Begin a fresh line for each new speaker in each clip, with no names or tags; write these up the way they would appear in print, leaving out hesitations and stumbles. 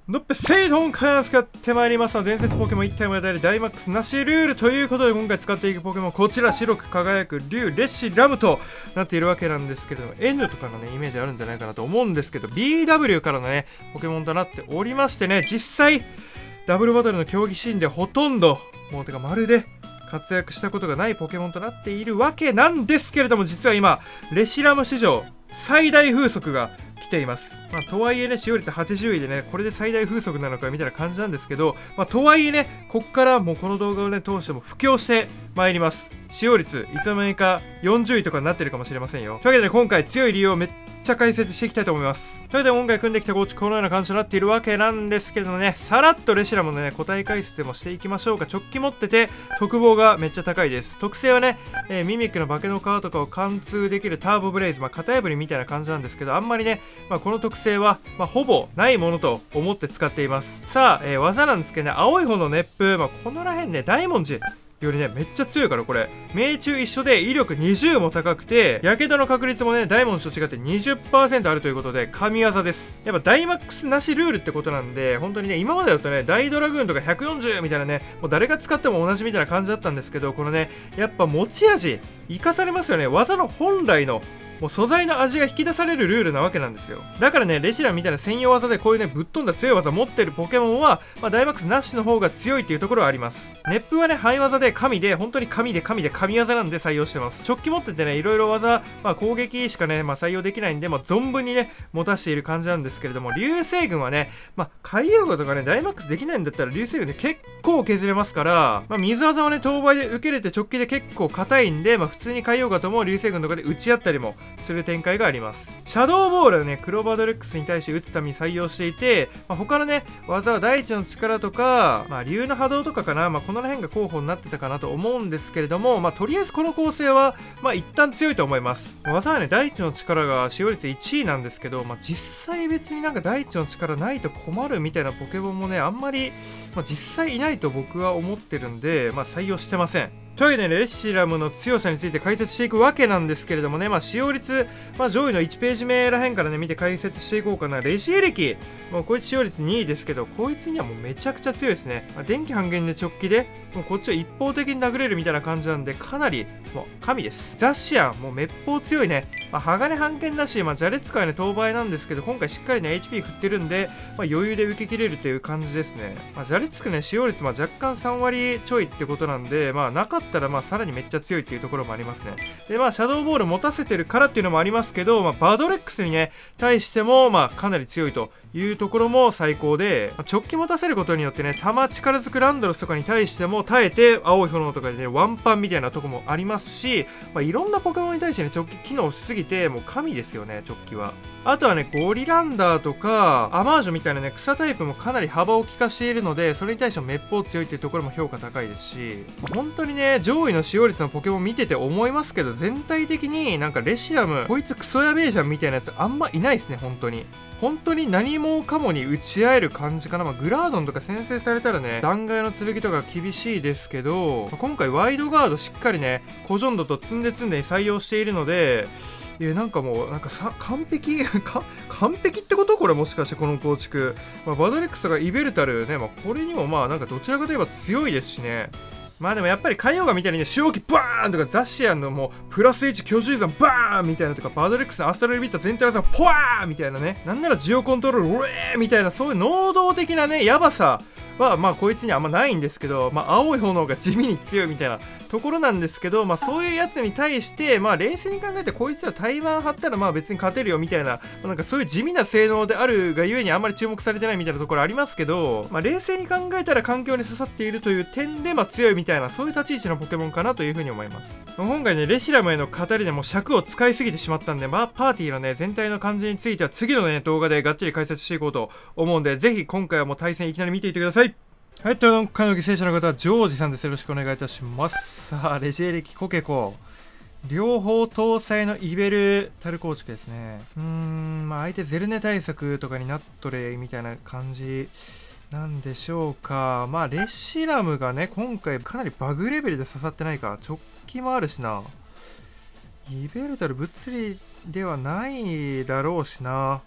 のっぺセイドンから使ってまいりますの伝説ポケモン1体も与えるダイマックスなしルールということで、今回使っていくポケモンこちら白く輝く竜レシラムとなっているわけなんですけれども、 N とかのねイメージあるんじゃないかなと思うんですけど、 BW からのねポケモンとなっておりましてね、実際ダブルバトルの競技シーンでほとんどもうてかまるで活躍したことがないポケモンとなっているわけなんですけれども、実は今レシラム史上最大風速が来ています。とはいえね、使用率80位でね、これで最大風速なのかみたいな感じなんですけど、とはいえね、こっからもうこの動画をね通しても布教してまいります。使用率いつの間にか40位とかになってるかもしれませんよ。というわけで、ね、今回強い理由をめっちゃ解説していきたいと思います。というわけで今回組んできた構築このような感じとなっているわけなんですけれどもね、さらっとレシラムのね個体解説もしていきましょうか。直帰持ってて特防がめっちゃ高いです。特性はね、ミミックの化けの皮とかを貫通できるターボブレイズ、型破りみたいな感じなんですけど、あんまりね、この特性は、ほぼないものと思って使っています。さあ、技なんですけどね、青い方の熱風、このら辺ね大文字よりねめっちゃ強いから、これ命中一緒で威力20も高くて、やけどの確率もね大文字と違って 20% あるということで神業です。やっぱダイマックスなしルールってことなんで、本当にね今までだとね大ドラグーンとか140みたいなね、もう誰が使っても同じみたいな感じだったんですけど、このねやっぱ持ち味生かされますよね。技の本来のもう素材の味が引き出されるルールなわけなんですよ。だからね、レシラみたいな専用技でこういうねぶっ飛んだ強い技持ってるポケモンは、ダイマックスなしの方が強いっていうところはあります。熱風はね範囲技で神で、本当に神で神業なんで採用してます。直帰持っててねいろいろ技、攻撃しかね、採用できないんで、存分にね持たしている感じなんですけれども、流星群はね、海遊語とかねダイマックスできないんだったら流星群で結構削れますから、水技はね当倍で受けれて直帰で結構硬いんで、普通に海遊語とも流星群とかで打ち合ったりもする展開があります。シャドーボールはねクロバドレックスに対して打つために採用していて、他のね技は大地の力とか、竜の波動とかかな、この辺が候補になってたかなと思うんですけれども、とりあえずこの構成は一旦強いと思います。技はね大地の力が使用率1位なんですけど、実際別になんか大地の力ないと困るみたいなポケモンもねあんまり、実際いないと僕は思ってるんで、採用してません。というわけでね、レシラムの強さについて解説していくわけなんですけれどもね、使用率、上位の1ページ目らへんからね見て解説していこうかな。レジエレキ、こいつ使用率2位ですけど、こいつにはもうめちゃくちゃ強いですね。電気半減で直帰でもうこっちを一方的に殴れるみたいな感じなんで、かなりもう神です。ザシアンもうめっぽう強いね。鋼半減だし、ジャレ使いの当倍なんですけど、今回しっかりね HP 振ってるんで、余裕で受け切れるという感じですね。ジャレツクね使用率若干3割ちょいってことなんで、なかったらさらにめっちゃ強いっていうところもありますね。でシャドーボール持たせてるからっていうのもありますけど、バドレックスにね対してもかなり強いというところも最高で、直帰持たせることによってね弾力づくランドロスとかに対しても耐えて、青い炎とかでねワンパンみたいなとこもありますし、いろんなポケモンに対してね直帰機能しすぎてもう神ですよね、直帰は。あとはねゴリランダーとかアマージョみたいなね草タイプもかなり幅を利かしているので、それに対してもめっぽう強いっていうところも評価高いですし、本当にね上位の使用率のポケモン見てて思いますけど、全体的になんかレシラムこいつクソやべえじゃんみたいなやつあんまいないですね。本当に何もかもに打ち合える感じかな。グラードンとか先制されたらね断崖の剣とか厳しいですけど、今回ワイドガードしっかりねコジョンドと積んでに採用しているので、なんかもう完璧完璧ってこと？これもしかしてこの構築、バドレックスとかイベルタルね、これにもなんかどちらかといえば強いですしね。でもやっぱり海洋画みたいにね主要機バーンとかザシアンのもうプラス1居住山バーンみたいなとか、バドレックスのアストラルビッタ全体技ポワーみたいなね、なんならジオコントロールウェーみたいな、そういう能動的なねヤバさはこいつにはあんまないんですけど、青い炎が地味に強いみたいなところなんですけど、そういうやつに対して冷静に考えてこいつは対板張ったら別に勝てるよみたいな、なんかそういう地味な性能であるがゆえにあんまり注目されてないみたいなところありますけど、冷静に考えたら環境に刺さっているという点で強いみたいな、そういう立ち位置のポケモンかなというふうに思います。今回ねレシラムへの語りでも尺を使いすぎてしまったんで、パーティーのね全体の感じについては次のね動画でがっちり解説していこうと思うんで、ぜひ今回はもう対戦いきなり見ていてください。はい、という今回の犠牲者の方はジョージさんです。よろしくお願いいたします。さあ、レジエレキコケコ両方搭載のイベルタル構築ですね。相手ゼルネ対策とかになっとれみたいな感じなんでしょうか。レシラムがね今回かなりバグレベルで刺さってないか。直帰もあるしな。イベルタル物理ではないだろうしな。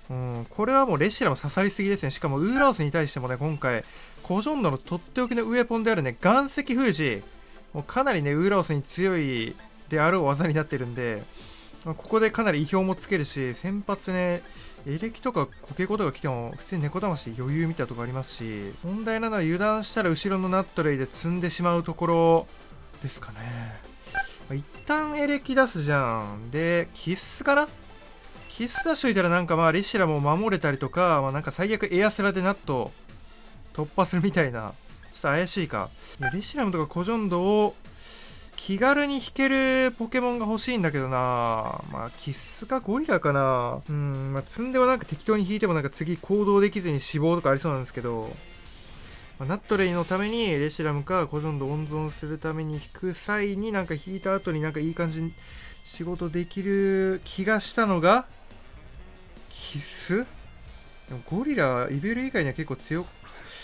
うん、これはもうレシラも刺さりすぎですね。しかもウーラオスに対してもね、今回コジョンドのとっておきのウェポンであるね、岩石封じ、もうかなりねウーラオスに強いであろう技になってるんで、ここでかなり意表もつけるし、先発ねエレキとかコケコとか来ても普通に猫魂余裕みたいなとこありますし、問題なのは油断したら後ろのナットレイで積んでしまうところですかね。一旦エレキ出すじゃん。でキッスかな、キッス出しといたらなんかまあレシラも守れたりとか、まあ、なんか最悪エアスラでナット突破するみたいな、ちょっと怪しいか。レシラムとかコジョンドを気軽に引けるポケモンが欲しいんだけどな。まあキッスかゴリラかな。まあ積んではなんか適当に引いてもなんか次行動できずに死亡とかありそうなんですけど、まあ、ナットレイのためにレシラムかコジョンドを温存するために引く際になんか引いた後になんかいい感じに仕事できる気がしたのがキッス。でもゴリライベル以外には結構強か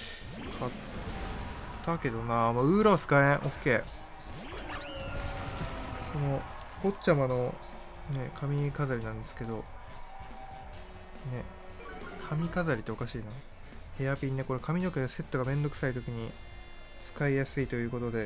ったけどな。まあ、ウーラースかえん。オッケー。このポッチャマのね髪飾りなんですけどね、髪飾りっておかしいな。ヘアピンね、これ髪の毛のセットがめんどくさい時に使いやすいということで、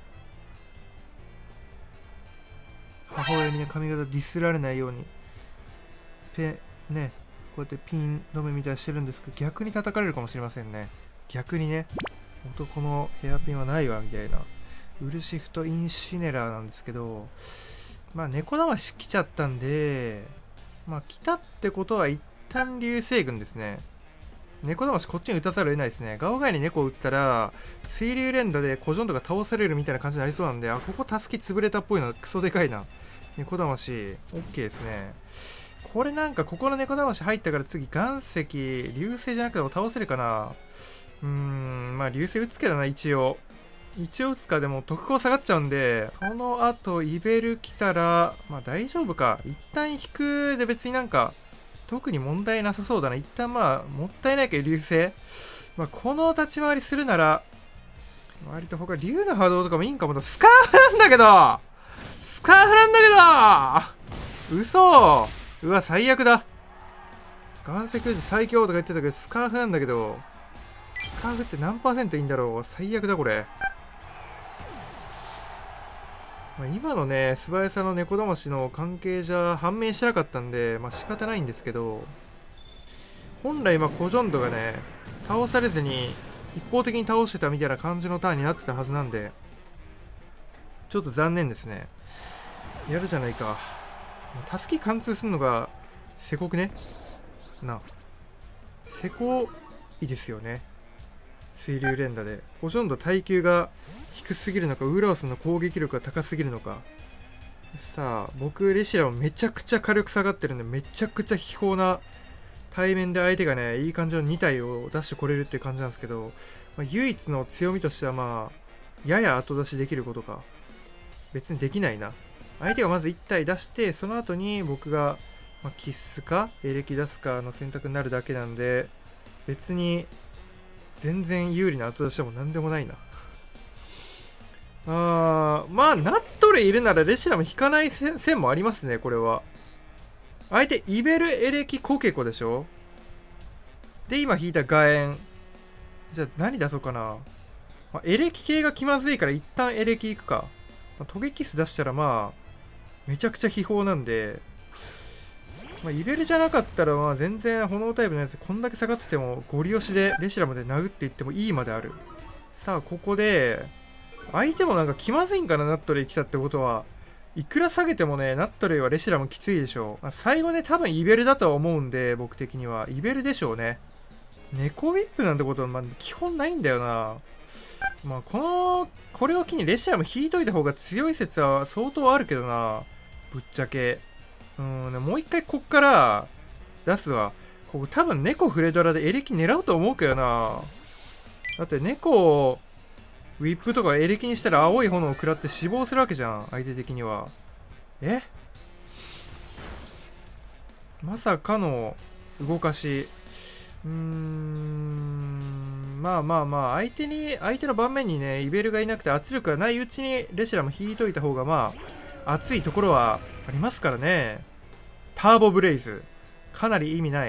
母親にね髪型ディスられないようにねこうやってピン止めみたいにしてるんですけど、逆に叩かれるかもしれませんね。逆にね、男のヘアピンはないわみたいな。ウルシフトインシネラーなんですけど、まあ猫魂来ちゃったんで、まあ来たってことは一旦流星群ですね。猫魂こっちに打たざるを得ないですね。ガオガイに猫を打ったら水流連打でコジョンドが倒されるみたいな感じになりそうなんで、あ、ここタスキ潰れたっぽいのクソでかいな。猫魂 OK ですね。これなんかここの猫魂入ったから次岩石流星じゃなくても倒せるかな。まあ流星打つけどな。一応打つか。でも特攻下がっちゃうんで、この後イベル来たらまあ大丈夫か。一旦引くで別になんか特に問題なさそうだな。一旦まあもったいないけど流星、まあこの立ち回りするなら割と他竜の波動とかもいいんかも。スカーフなんだけど、スカーフなんだけど、嘘。うわ最悪だ。岩石富士最強とか言ってたけどスカーフなんだけど、スカーフって何%いいんだろう。最悪だこれ。まあ、今のね素早さの猫魂の関係じゃ判明しなかったんで、まあ仕方ないんですけど、本来コジョンドがね倒されずに一方的に倒してたみたいな感じのターンになってたはずなんで、ちょっと残念ですね。やるじゃないか。タスキ貫通するのがせこくねな。せこいですよね。水流連打でコジョンド耐久が低すぎるのか、ウーラオスの攻撃力が高すぎるのか。さあ僕レシラもめちゃくちゃ火力下がってるんで、めちゃくちゃ秘宝な対面で相手がねいい感じの2体を出してこれるっていう感じなんですけど、まあ、唯一の強みとしてはまあやや後出しできることか。別にできないな。相手がまず1体出してその後に僕が、まあ、キッスかエレキ出すかの選択になるだけなんで、別に全然有利な後出しでも何でもないな。まあナットレいるならレシラも引かない線もありますね。これは相手イベルエレキコケコでしょ。で今引いたガエン、じゃあ何出そうかな。まあ、エレキ系が気まずいから一旦エレキいくか。まあ、トゲキス出したらまあめちゃくちゃ秘宝なんで、まあ、イベルじゃなかったらまあ全然炎タイプのやつこんだけ下がっててもゴリ押しでレシラまで殴っていってもいいまである。さあここで相手もなんか気まずいんかな。ナットレイ来たってことはいくら下げてもねナットレイはレシラもきついでしょう。まあ、最後ね多分イベルだとは思うんで、僕的にはイベルでしょうね。猫ウィップなんてことはまあ基本ないんだよな。まあこれを機にレシラも引いといた方が強い説は相当あるけどな、ぶっちゃけ。もう一回こっから出すわ。ここ多分猫フレドラでエレキ狙うと思うけどな。だって猫をウィップとかエレキにしたら青い炎を食らって死亡するわけじゃん、相手的には。まさかの動かし。まあ相手の盤面にねイベルがいなくて圧力がないうちにレシラも引いといた方がまあ熱いところはありますからね。ターボブレイズかなり意味ない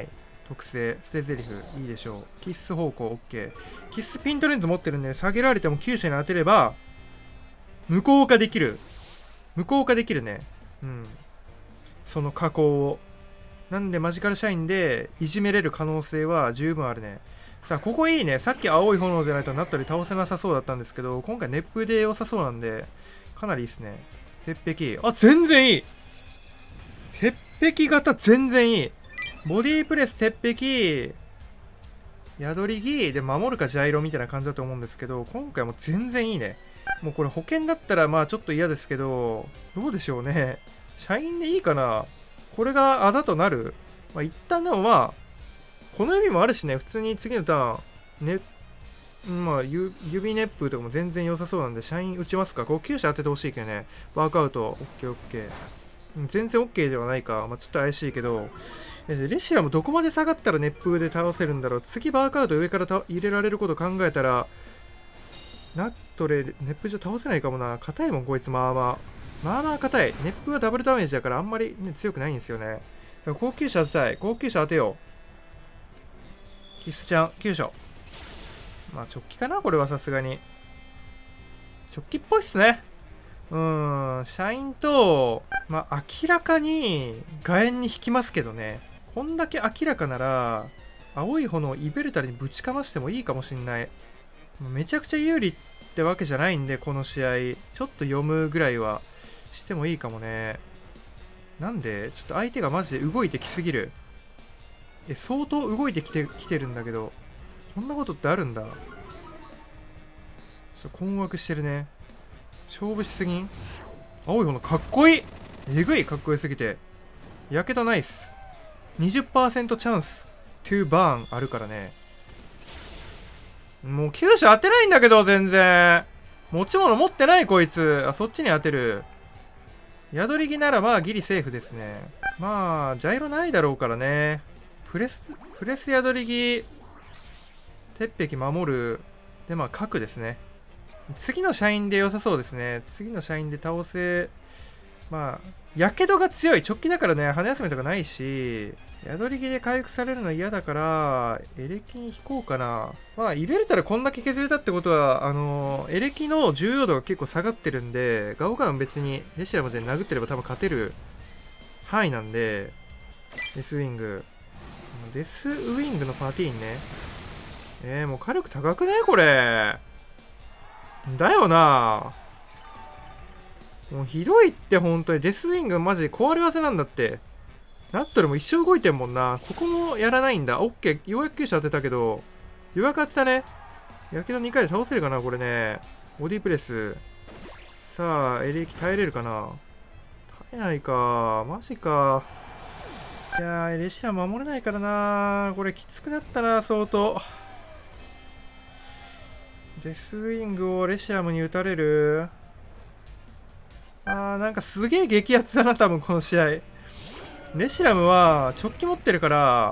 特性、捨て台詞、いいでしょう。キッス方向、OK。キッスピントレンズ持ってるんで、下げられても急所に当てれば、無効化できる。無効化できるね。うん。その加工を。なんでマジカルシャインでいじめれる可能性は十分あるね。さあ、ここいいね。さっき青い炎じゃないとなったり倒せなさそうだったんですけど、今回熱風で良さそうなんで、かなりいいっすね。鉄壁。あ、全然いい。鉄壁型全然いい。ボディープレス、鉄壁、宿り木で守るかジャイロみたいな感じだと思うんですけど、今回も全然いいね。もうこれ保険だったらまあちょっと嫌ですけど、どうでしょうね。社員でいいかな。これがあだとなる。まあ一旦でもまあ、この指もあるしね、普通に次のターン、ね、まあ指熱風とかも全然良さそうなんで、社員打ちますか。5球種当ててほしいけどね。ワークアウト、OK。全然 OK ではないか。まあちょっと怪しいけど、レシラもどこまで下がったら熱風で倒せるんだろう。次バークアウト上から入れられること考えたら、ナットレ熱風じゃ倒せないかもな。硬いもんこいつまあまあ硬い。熱風はダブルダメージだからあんまり、ね、強くないんですよね。高級車当てたい。高級車当てよう。キスちゃん9勝。まあ直帰かなこれはさすがに。直帰っぽいっすね。社員と、まあ明らかに外縁に引きますけどね。こんだけ明らかなら、青い炎をイベルタルにぶちかましてもいいかもしんない。めちゃくちゃ有利ってわけじゃないんで、この試合。ちょっと読むぐらいはしてもいいかもね。なんでちょっと相手がマジで動いてきすぎる。相当動いてきてるんだけど、こんなことってあるんだ。ちょっと困惑してるね。勝負しすぎん？青い炎かっこいい。えぐい、かっこよすぎて。やけどナイス。20% チャンス to burn あるからね。もう9種当てないんだけど、全然。持ち物持ってないこいつ。あ、そっちに当てる。宿り木ならまあギリセーフですね。まあ、ジャイロないだろうからね。プレス宿り木。鉄壁守る。で、まあ核ですね。次の社員で良さそうですね。次の社員で倒せ。まあ、やけどが強い。直帰だからね、羽休めとかないし、宿り木で回復されるの嫌だから、エレキに引こうかな。まあ、イベルタルこんだけ削れたってことは、エレキの重要度が結構下がってるんで、ガオガン別にレシラまで殴ってれば多分勝てる範囲なんで、デスウィング。デスウィングのパーティーンね。もう火力高くねこれ。だよな。もうひどいって本当に。デスウィングマジで壊れ技なんだって。ナットルも一生動いてんもんな。ここもやらないんだ。オッケー。ようやく9射当てたけど、ようやく当てたね。やけど2回で倒せるかなこれね。ボディプレス。さあ、エレキ耐えれるかな。耐えないか。マジか。いやー、レシラ守れないからな。これきつくなったな、相当。デスウィングをレシアムに打たれる。なんかすげえ激アツだな、多分この試合。レシラムは直帰持ってるから、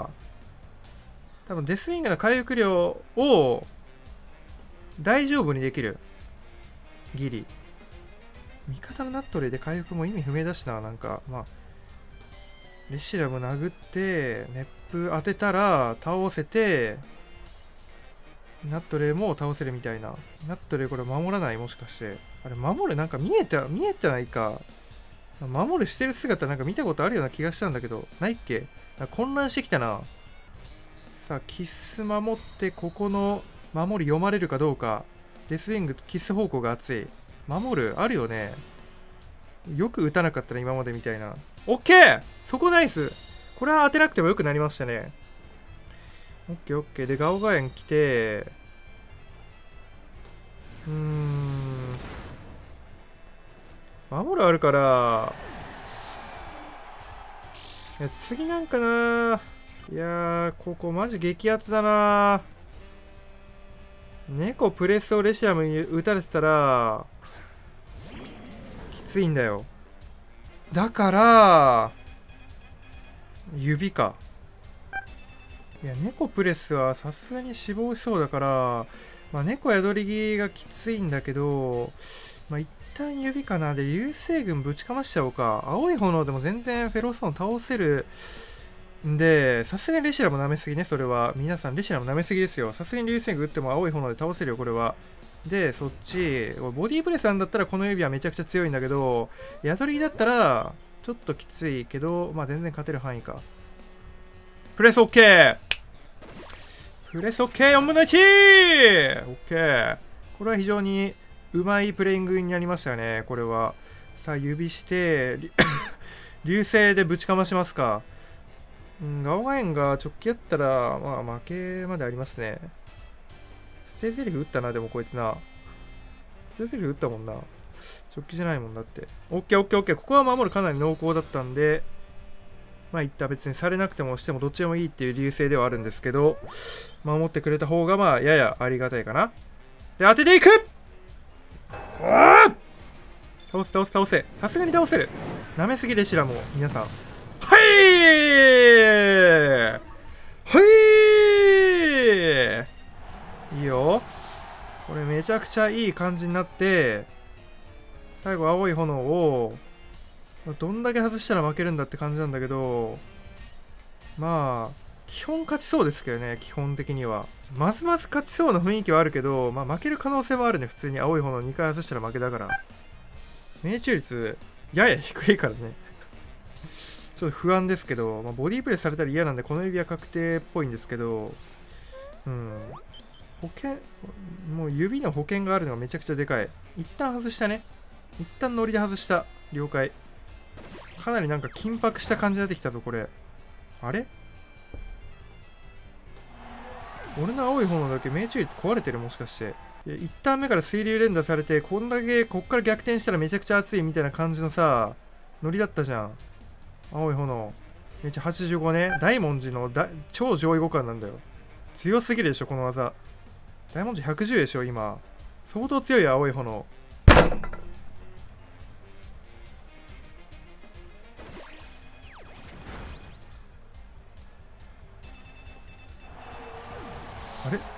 多分デスウィングの回復量を大丈夫にできる。ギリ。味方のナットレで回復も意味不明だしな、なんか。まあ、レシラム殴って、熱風当てたら倒せて、ナットレも倒せるみたいな。ナットレこれ守らない？もしかして。あれ守るなんか見えてないか。守るしてる姿なんか見たことあるような気がしたんだけど、ないっけ？混乱してきたな。さあ、キッス守って、ここの守り読まれるかどうか。デスウィング、キッス方向が熱い。守るあるよね。よく打たなかったな、今までみたいな。オッケー！そこナイス！これは当てなくてもよくなりましたね。オッケーオッケー。で、ガオガエン来て、守るあるから、いや、次なんかな。いやー、ここマジ激アツだな。猫プレスをレシアムに打たれてたら、きついんだよ。だから、指か。いや、猫プレスはさすがに死亡しそうだから、まあ、猫宿り木がきついんだけど、まあ、一旦指かな。で、流星群ぶちかましちゃおうか。青い炎でも全然フェロストーン倒せるで、さすがにレシラも舐めすぎね、それは。皆さん、レシラも舐めすぎですよ。さすがに流星群打っても青い炎で倒せるよ、これは。で、そっち、ボディープレスなんだったらこの指はめちゃくちゃ強いんだけど、宿りだったら、ちょっときついけど、まあ全然勝てる範囲か。プレス OK! プレス OK!4 分の 1!OK! これは非常にうまいプレイングになりましたよね、これは。さあ、指して、流星でぶちかましますか。ガオガエンが直帰やったら、まあ負けまでありますね。ステーゼリフ打ったな、でもこいつな。ステーゼリフ打ったもんな。直帰じゃないもんだって。オッケーオッケーオッケー。ここは守るかなり濃厚だったんで、まあいった別にされなくてもしてもどっちでもいいっていう流星ではあるんですけど、守ってくれた方がまあややありがたいかな。で、当てていく。倒せ倒せ倒せ。さすがに倒せる。舐めすぎでシラも皆さん。いいよ。これめちゃくちゃいい感じになって、最後青い炎をどんだけ外したら負けるんだって感じなんだけど、まあ基本勝ちそうですけどね。基本的にはまずまず勝ちそうな雰囲気はあるけど、まあ負ける可能性もあるね。普通に青い炎2回外したら負けだから。命中率やや低いからね。ちょっと不安ですけど、まあ、ボディープレスされたら嫌なんでこの指は確定っぽいんですけど、保険、もう指の保険があるのがめちゃくちゃでかい。一旦外したね。一旦ノリで外した。了解。かなりなんか緊迫した感じになってきたぞ、これ。あれ俺の青い炎だけ命中率壊れてるもしかして。一旦目から水流連打されて、こんだけこっから逆転したらめちゃくちゃ熱いみたいな感じのさ、ノリだったじゃん。青い炎。めっちゃ85ね。大文字の超上位互換なんだよ。強すぎるでしょ、この技。大文字110でしょ、今。相当強いよ、青い炎。あれ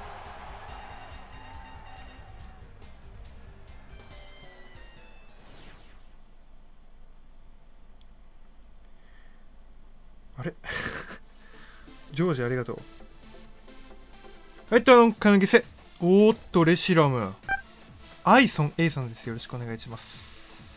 あれジョージありがとう。はい、カヌギセ。おーっと、レシラム。アイソン A さんです。よろしくお願いします。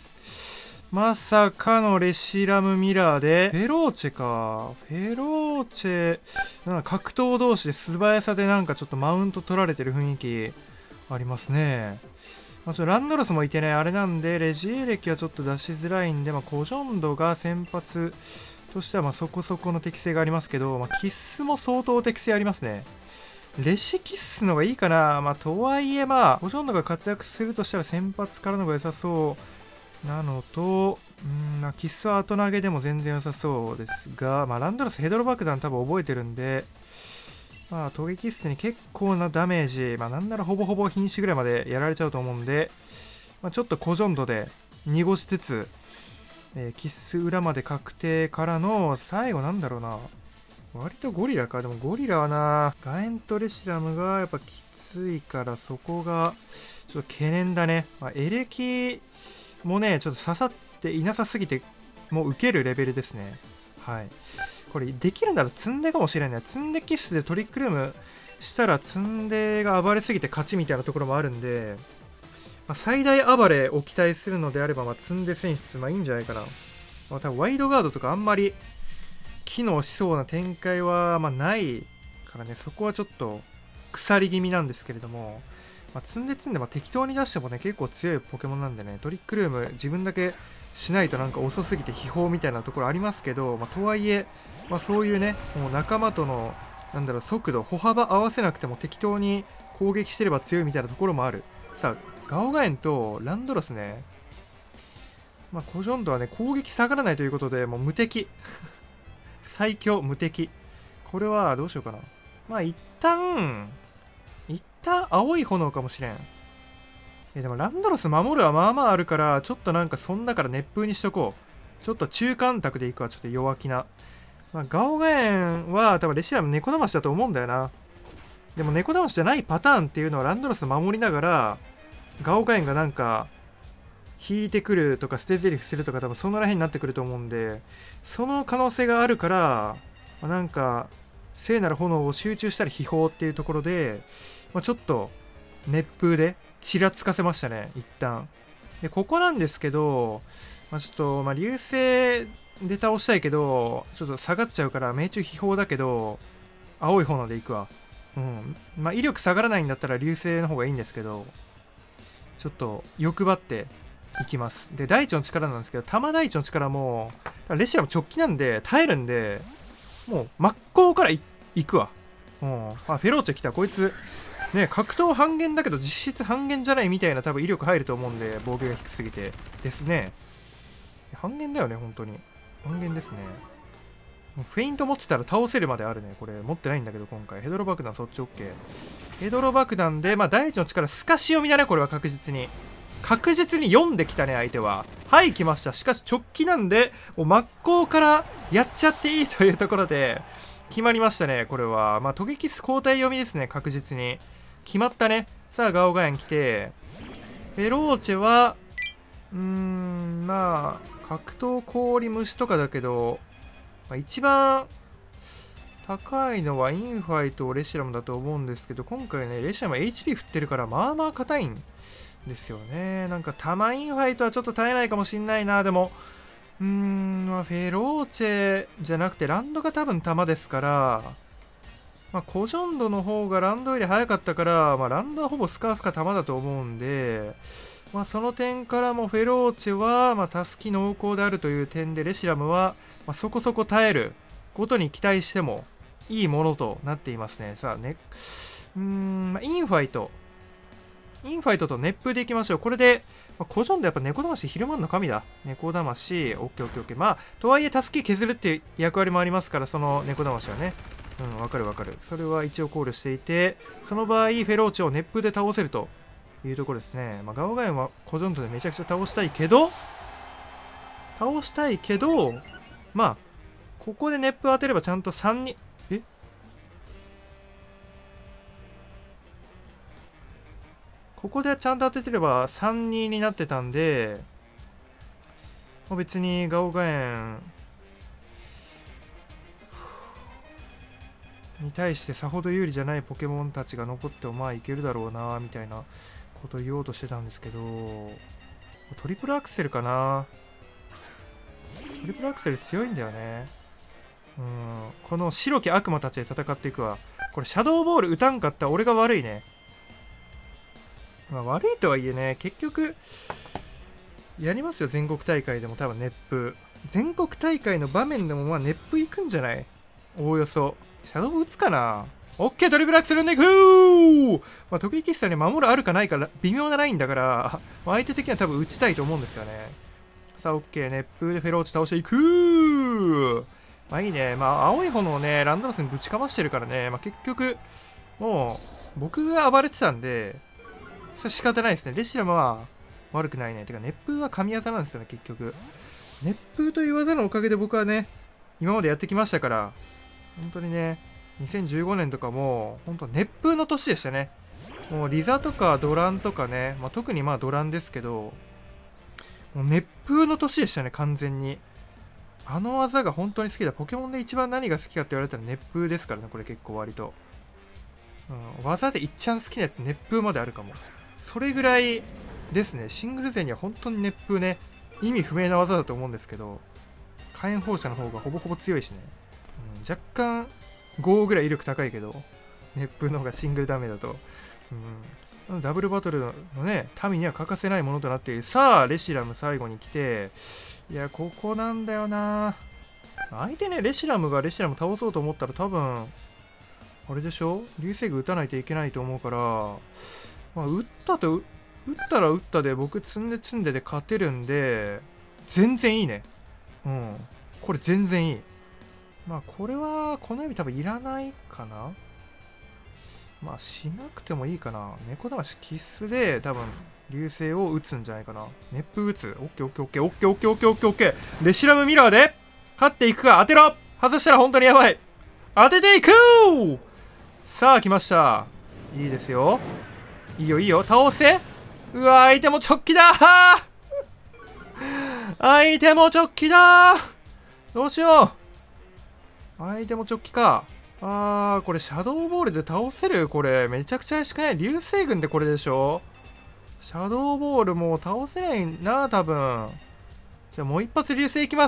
まさかのレシラムミラーで、フェローチェか。フェローチェ、なんか格闘同士で素早さでなんかちょっとマウント取られてる雰囲気ありますね。まあ、ランドロスもいてね、あれなんで、レジエレキはちょっと出しづらいんで、まあ、コジョンドが先発としてはまあそこそこの適性がありますけど、まあ、キッスも相当適性ありますね。レシキッスの方がいいかな。まあ、とはいえ、まあ、コジョンドが活躍するとしたら先発からの方が良さそうなのと、まあ、キッスは後投げでも全然良さそうですが、まあ、ランドロスヘドロ爆弾多分覚えてるんで、まあ、トゲキッスに結構なダメージ、まあ、なんならほぼほぼ瀕死ぐらいまでやられちゃうと思うんで、まあ、ちょっとコジョンドで濁しつつ、キッス裏まで確定からの最後なんだろうな。割とゴリラか。でもゴリラはな、ガエンとレシラムがやっぱきついからそこがちょっと懸念だね。まあ、エレキもね、ちょっと刺さっていなさすぎてもう受けるレベルですね。はい。これできるなら積んでかもしれない。積んでキッスでトリックルームしたら積んでが暴れすぎて勝ちみたいなところもあるんで、まあ、最大暴れを期待するのであれば、まあ、積んで選出、まあいいんじゃないかな。まあ、多分ワイドガードとかあんまり機能しそうな展開はまあないからね、そこはちょっと腐り気味なんですけれども、まあ、積んでまあ適当に出してもね、結構強いポケモンなんでね、トリックルーム自分だけしないとなんか遅すぎて秘宝みたいなところありますけど、まあ、とはいえ、まあ、そういうね、もう仲間とのなんだろう速度、歩幅合わせなくても適当に攻撃してれば強いみたいなところもある。さあ、ガオガエンとランドロスね、まあ、コジョンドはね、攻撃下がらないということで、もう無敵。最強無敵。これはどうしようかな。まあ一旦青い炎かもしれん。でもランドロス守るはまあまああるから、ちょっとなんかそんなから熱風にしとこう。ちょっと中間択でいくわ。ちょっと弱気な。まあ、ガオガエンは多分レシラム猫騙しだと思うんだよな。でも猫騙しじゃないパターンっていうのはランドロス守りながら、ガオガエンがなんか引いてくるとか捨て台詞するとか多分そのら辺になってくると思うんで、その可能性があるから、 なんか聖なる炎を集中したら秘宝っていうところで、ちょっと熱風でちらつかせましたね、一旦。でここなんですけど、ちょっと、流星で倒したいけどちょっと下がっちゃうから命中秘宝だけど青い炎でいくわ。威力下がらないんだったら流星の方がいいんですけど、ちょっと欲張っていきます。で大地の力なんですけど、玉大地の力もレシラも直帰なんで耐えるんで、もう真っ向から行くわ。フェローチェ来た。こいつね、格闘半減だけど実質半減じゃないみたいな多分威力入ると思うんで、防御が低すぎてですね。半減だよね、本当に半減ですね。フェイント持ってたら倒せるまであるね。これ持ってないんだけど今回ヘドロ爆弾そっち OK。 ヘドロ爆弾で第一の力透かし読みだね。これは確実に読んできたね相手は。はい来ました。しかし直帰なんでもう真っ向からやっちゃっていいというところで決まりましたね。これはトゲキス交代読みですね。確実に決まったね。さあガオガエン来て、フェローチェは格闘氷虫とかだけど、一番高いのはインファイとレシラムだと思うんですけど、今回ねレシラム HP 振ってるからまあまあ硬いんですよね。なんかタマインファイトはちょっと耐えないかもしんないな。でもフェローチェじゃなくてランドが多分玉ですから、コジョンドの方がランドより早かったから、ランドはほぼスカーフか玉だと思うんで、その点からもフェローチェはタスキ濃厚であるという点で、レシラムはそこそこ耐えることに期待してもいいものとなっていますね。さあね、インファイトと熱風でいきましょう。これで、コジョンドやっぱ猫魂昼間の神だ。猫魂、オッケーオッケーオッケー。とはいえ、タスキ削るっていう役割もありますから、その猫魂はね。わかるわかる。それは一応考慮していて、その場合、フェローチェを熱風で倒せるというところですね。ガオガエンはコジョンドでめちゃくちゃ倒したいけど、ここで熱風当てればちゃんと3に、ここでちゃんと当ててれば3-2になってたんで、別にガオガエンに対してさほど有利じゃないポケモンたちが残ってもいけるだろうなみたいなことを言おうとしてたんですけど、トリプルアクセルかな。トリプルアクセル強いんだよね。この白き悪魔たちで戦っていくわ。これシャドーボール打たんかったら俺が悪いね。悪いとはいえね、結局やりますよ。全国大会でも多分熱風、全国大会の場面でも熱風いくんじゃない、おおよそ。シャドウ打つかな。オッケー、トリプルアクセルでいくー。得意喫茶に守るあるかないか微妙なラインだから相手的には多分打ちたいと思うんですよね。さあオッケー、熱風でフェローチ倒していくー。いいね。青い炎をねランドマスにぶちかましてるからね、結局もう僕が暴れてたんでそれ仕方ないですね。レシラムは悪くないね。てか熱風は神業なんですよね。結局熱風という技のおかげで僕はね今までやってきましたから、本当にね2015年とかも本当熱風の年でしたね。もうリザとかドランとかね、特にドランですけど、もう熱風の年でしたね完全に。あの技が本当に好きだ。ポケモンで一番何が好きかって言われたら熱風ですからね。これ結構割と、技でいっちゃん好きなやつ熱風まであるかも。それぐらいですね。シングル勢には本当に熱風ね意味不明な技だと思うんですけど、火炎放射の方がほぼほぼ強いしね、若干5ぐらい威力高いけど熱風の方がシングルダメだと、ダブルバトルのね民には欠かせないものとなっている。さあレシラム最後に来て、いやここなんだよな。相手ねレシラムがレシラム倒そうと思ったら多分あれでしょ、流星群打たないといけないと思うから、打ったら打ったで僕積んでで勝てるんで全然いいね。これ全然いい。これはこの指多分いらないかな。しなくてもいいかな。猫魂必須で多分流星を打つんじゃないかな。熱風打つ。オッケーオッケーオッケーオッケーオッケーオッケーオッケーオッケー。レシラムミラーで勝っていくか。当てろ。外したら本当にやばい。当てていくー。さあ来ました。いいですよ。いいよいいよ。倒せ。うわ相手も直帰だー。相手も直帰だー。どうしよう。 相手も直帰か。これシャドーボールで倒せる？これめちゃくちゃ怪しくない？流星群でこれでしょ？シャドーボールもう倒せないな、多分。じゃあもう一発流星いきます。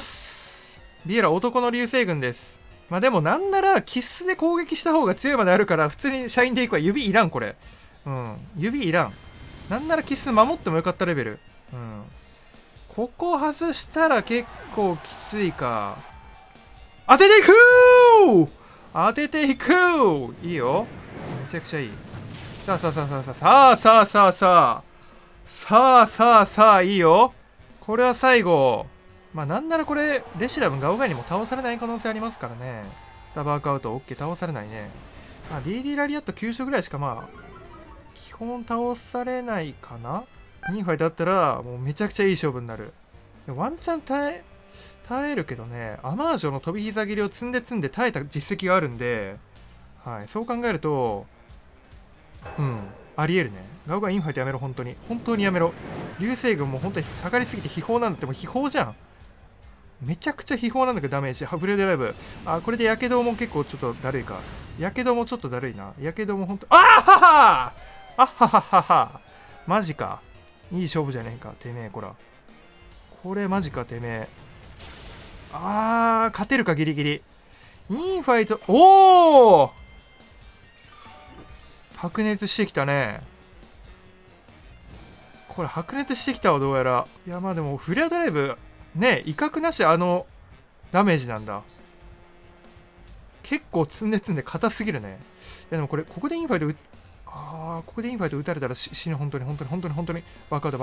ビエラ男の流星群です。まあでもなんならキッスで攻撃した方が強いまであるから、普通にシャインでいくわ。指いらんこれ。指いらん。なんならキッス守ってもよかったレベル。ここ外したら結構きついか。当てていくー！当てていくー！いいよ。めちゃくちゃいい。さあ、いいよ。これは最後。まあなんならこれ、レシラムガオガイにも倒されない可能性ありますからね。さあ、バークアウト。オッケー、倒されないね。DD ラリアット9勝ぐらいしか基本倒されないかな。2ファイだったら、もうめちゃくちゃいい勝負になる。ワンチャン耐えるけどね、アマージョの飛び膝切りを積んで耐えた実績があるんで、そう考えると、ありえるね。ガオガイインファイトやめろ、本当に。本当にやめろ。流星群も本当に下がりすぎて秘宝なんだって、もう秘宝じゃん。めちゃくちゃ秘宝なんだけどダメージ。ブレードライブ。これでやけども結構ちょっとだるいか。やけどもちょっとだるいな。やけども本当。マジか。いい勝負じゃねえか、てめえ、こら。これマジか、てめえ。勝てるか、ギリギリ。インファイト、白熱してきたね。これ白熱してきたわ、どうやら。いや、まあでも、フレアドライブ、ね、威嚇なしダメージなんだ。結構積んで硬すぎるね。いや、でもこれ、ここでインファイトここでインファイト打たれたら死ぬ、本当に。バックア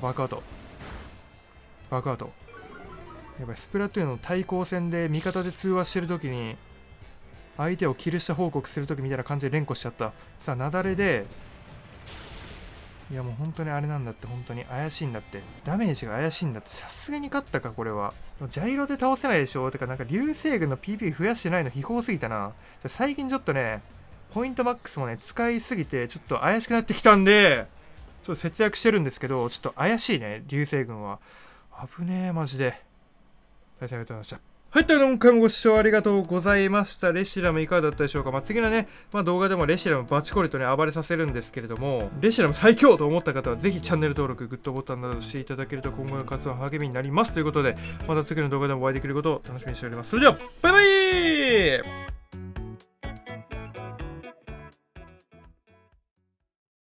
ウト。やばい、スプラトゥーンの対抗戦で味方で通話してるときに、相手をキルした報告するときみたいな感じで連呼しちゃった。さあ、雪崩で、いやもう本当にあれなんだって、本当に怪しいんだって。ダメージが怪しいんだって。さすがに勝ったか、これは。ジャイロで倒せないでしょ。てか、なんか流星群の PP 増やしてないの秘宝すぎたな。最近ちょっとね、ポイントマックスもね、使いすぎて、ちょっと怪しくなってきたんで、ちょっと節約してるんですけど、ちょっと怪しいね、流星群は。危ねえ、マジで。大変ありがとうございました。はい、ということで今回もご視聴ありがとうございました。レシラムいかがだったでしょうか。次のね、動画でもレシラムバチコリとね、暴れさせるんですけれども、レシラム最強と思った方はぜひチャンネル登録、グッドボタンなどしていただけると今後の活動の励みになります。ということで、また次の動画でもお会いできることを楽しみにしております。それでは、バイバイ。